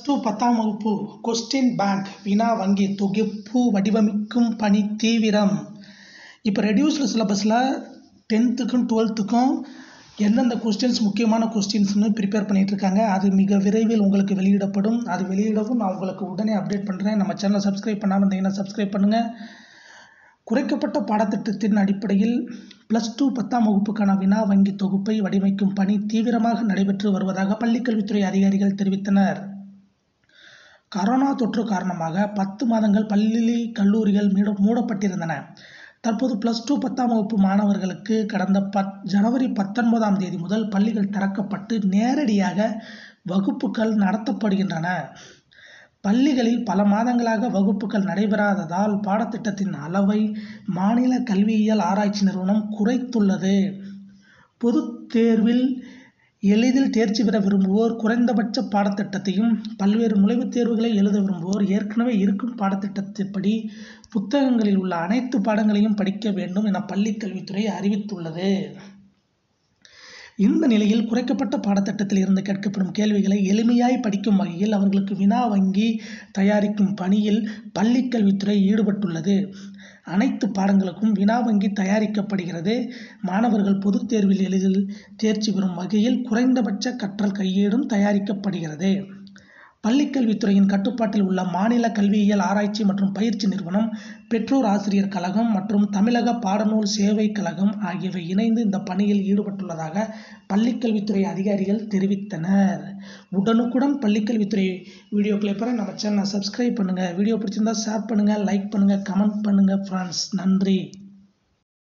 +2 10ஆம் வகுப்பு question bank வினா வங்கி தொகுப்பு வடிவமைக்கும் பணி தீவிரம். இப்போ ரெடியூஸ்டு சிலபஸில் 10த்துக்கும் 12த்துக்கும் எந்தெந்த கொஸ்டின்ஸ் முக்கியமான கொஸ்டின்ஸ்னு ப்ரிப்பேர் பண்ணிகிட்ருக்காங்க. அது மிக விரைவில் உங்களுக்கு வெளியிடப்படும். அது வெளியிடவும் நான் உங்களுக்கு உடனே அப்டேட் பண்ணுறேன். நம்ம சேனலை சப்ஸ்கிரைப் பண்ணாமல் இருந்தீங்கன்னா சப்ஸ்கிரைப் பண்ணுங்கள். குறைக்கப்பட்ட பாடத்திட்டத்தின் அடிப்படையில் +2 10ஆம் வகுப்புக்கான வினா வங்கி தொகுப்பை வடிவமைக்கும் பணி தீவிரமாக நடைபெற்று வருவதாக பள்ளிக்கல்வித்துறை அதிகாரிகள் தெரிவித்தனர். கரோனா தொற்று காரணமாக 10 மாதங்கள் பள்ளி கல்லூரிகள் மூடப்பட்டிருந்தன. தற்போது +2 10ஆம் வகுப்பு மாணவர்களுக்கு கடந்த ஜனவரி 19ஆம் தேதி முதல் பள்ளிகள் திறக்கப்பட்டு நேரடியாக வகுப்புகள் நடத்தப்படுகின்றன. பள்ளிகளில் பல மாதங்களாக வகுப்புகள் நடைபெறாததால் பாடத்திட்டத்தின் அளவை மாநில கல்வியியல் ஆராய்ச்சி நிறுவனம் குறைத்துள்ளது. பொதுத் தேர்வில் எளிதில் தேர்ச்சி பெற விரும்புவோர் குறைந்தபட்ச பாடத்திட்டத்தையும், பல்வேறு நுழைவுத் தேர்வுகளை எழுத விரும்புவோர் ஏற்கனவே இருக்கும் பாடத்திட்டத்தின்படி புத்தகங்களில் உள்ள அனைத்து பாடங்களையும் படிக்க வேண்டும் என பள்ளிக்கல்வித்துறை அறிவித்துள்ளது. இந்த நிலையில் குறைக்கப்பட்ட பாடத்திட்டத்தில் இருந்து கேட்கப்படும் கேள்விகளை எளிமையாய் படிக்கும் வகையில் அவர்களுக்கு வினா வங்கி தயாரிக்கும் பணியில் பள்ளிக்கல்வித்துறை ஈடுபட்டுள்ளது. அனைத்து பாடங்களுக்கும் வினா வங்கி தயாரிக்கப்படுகிறது. மாணவர்கள் பொதுத் தேர்வில் எளிதில் தேர்ச்சி பெறும் வகையில் குறைந்தபட்ச கற்றல் கையேடும் தயாரிக்கப்படுகிறது. பள்ளிக்கல்வித்துறையின் கட்டுப்பாட்டில் உள்ள மாநில கல்வியியல் ஆராய்ச்சி மற்றும் பயிற்சி நிறுவனம், பெற்றோர் ஆசிரியர் கழகம் மற்றும் தமிழக பாடநூல் சேவை கழகம் ஆகியவை இணைந்து இந்த பணியில் ஈடுபட்டுள்ளதாக பள்ளிக்கல்வித்துறை அதிகாரிகள் தெரிவித்தனர். உடனுக்குடன் பள்ளிக்கல்வித்துறை வீடியோக்களை பெற நம்ம சேனலை சப்ஸ்கிரைப் பண்ணுங்கள். வீடியோ பிடிச்சிருந்தா ஷேர் பண்ணுங்கள், லைக் பண்ணுங்கள், கமெண்ட் பண்ணுங்கள் ஃப்ரெண்ட்ஸ். நன்றி.